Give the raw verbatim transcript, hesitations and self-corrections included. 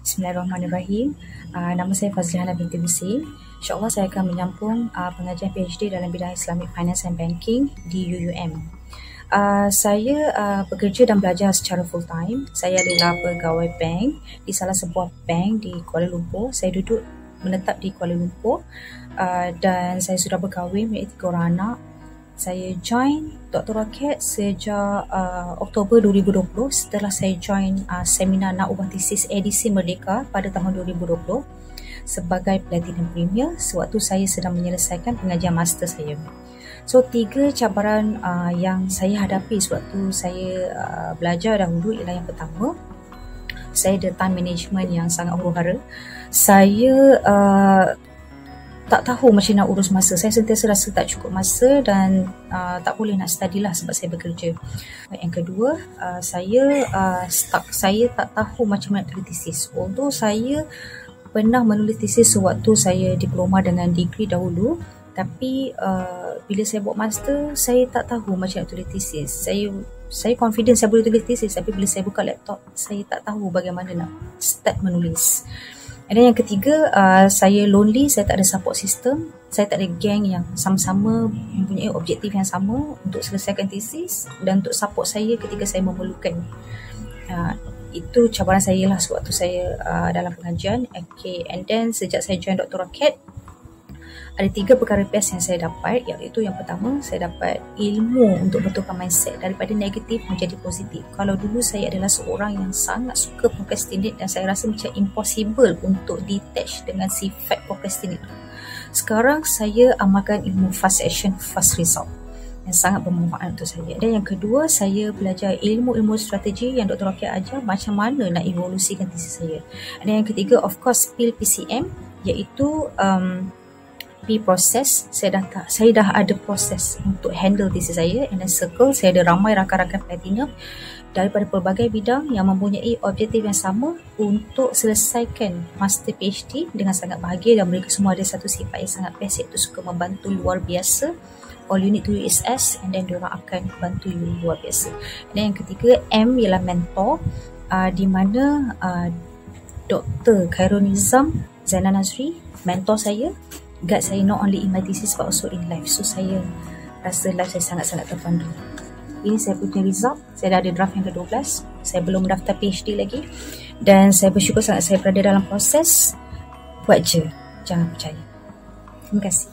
Bismillahirrahmanirrahim. Uh, nama saya Fazliana binti Husin. InsyaAllah saya akan menyambung uh, pengajian PhD dalam bidang Islamic Finance and Banking di U U M. Uh, saya uh, bekerja dan belajar secara full time. Saya adalah pegawai bank di salah sebuah bank di Kuala Lumpur. Saya duduk menetap di Kuala Lumpur uh, dan saya sudah berkahwin memiliki tiga orang anak. Saya join Doktor Rocket sejak uh, Oktober dua ribu dua puluh setelah saya join uh, seminar nak ubah tesis edisi Merdeka pada tahun dua ribu dua puluh sebagai Platinum Premier sewaktu saya sedang menyelesaikan pengajian master saya. So, tiga cabaran uh, yang saya hadapi sewaktu saya uh, belajar dahulu ialah yang pertama, saya ada time management yang sangat huru-hara. Saya uh, tak tahu macam nak urus masa. Saya sentiasa rasa tak cukup masa dan uh, tak boleh nak study lah sebab saya bekerja. Yang kedua, uh, saya uh, stuck. Saya tak tahu macam mana tulis tesis. Although saya pernah menulis tesis sewaktu saya diploma dengan degree dahulu, tapi uh, bila saya buat master, saya tak tahu macam nak tulis tesis. Saya saya confident saya boleh tulis tesis, tapi bila saya buka laptop, saya tak tahu bagaimana nak start menulis. Dan yang ketiga, uh, saya lonely, saya tak ada support system, saya tak ada gang yang sama-sama mempunyai objektif yang sama untuk selesaikan tesis dan untuk support saya ketika saya memerlukan. Uh, itu cabaran saya lah sewaktu saya uh, dalam pengajian. Okay, and then sejak saya join Doktor Rocket, ada tiga perkara best yang saya dapat, iaitu yang pertama, saya dapat ilmu untuk betulkan mindset daripada negatif menjadi positif. Kalau dulu saya adalah seorang yang sangat suka procrastinate dan saya rasa macam impossible untuk detach dengan sifat procrastinate. Sekarang saya amalkan ilmu fast action, fast result yang sangat bermanfaat untuk saya. Dan yang kedua, saya belajar ilmu-ilmu strategi yang Doktor Rocket ajar macam mana nak evolusikan tesis saya. Dan yang ketiga, of course, P I L P C M, iaitu um, P proses. Saya dah tak, saya dah ada proses untuk handle tesis saya. And then circle, saya ada ramai rakan-rakan platinum daripada pelbagai bidang yang mempunyai objektif yang sama untuk selesaikan master PhD dengan sangat bahagia, dan mereka semua ada satu sifat yang sangat best, iaitu suka membantu luar biasa. All you need to do is ask, and then diorang akan bantu you luar biasa. Dan yang ketiga, M ialah mentor, uh, di mana uh, Doktor Khairul Nizam Zainal Nazri, mentor saya, guide saya not only in my thesis but also in life. So saya rasa life saya sangat-sangat terpandu. Ini saya punya result. Saya dah ada draft yang kedua belas. Saya belum mendaftar PhD lagi. Dan saya bersyukur sangat saya berada dalam proses. Buat je, jangan percaya. Terima kasih.